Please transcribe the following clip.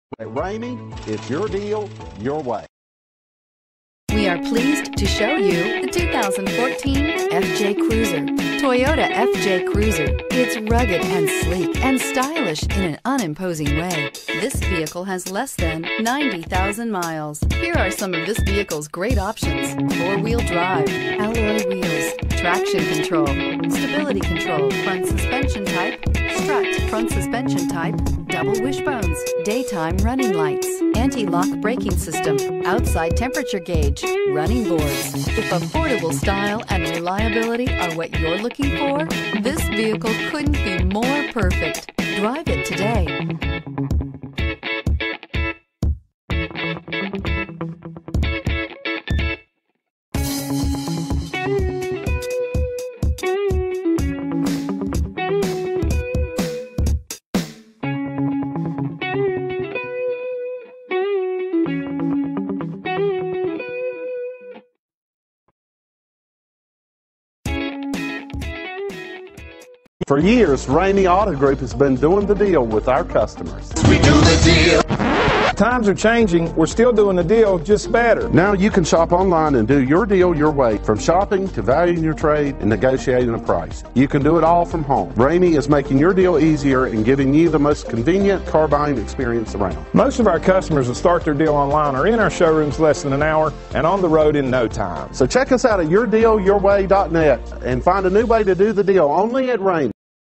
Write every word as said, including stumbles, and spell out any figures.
At Ramey, it's your deal, your way. We are pleased to show you the two thousand fourteen F J Cruiser. Toyota F J Cruiser. It's rugged and sleek and stylish in an unimposing way. This vehicle has less than ninety thousand miles. Here are some of this vehicle's great options: four-wheel drive, alloy wheels, traction control, stability control, front suspension type, strut front suspension type, double wishbones, daytime running lights, anti-lock braking system, outside temperature gauge, running boards. If affordable style and reliability are what you're looking for, this vehicle couldn't be more perfect. Drive it today. For years, Ramey Auto Group has been doing the deal with our customers. We do the deal. Times are changing. We're still doing the deal, just better. Now you can shop online and do your deal your way, from shopping to valuing your trade and negotiating a price. You can do it all from home. Ramey is making your deal easier and giving you the most convenient car buying experience around. Most of our customers that start their deal online are in our showrooms less than an hour and on the road in no time. So check us out at your deal your way dot net and find a new way to do the deal only at Ramey.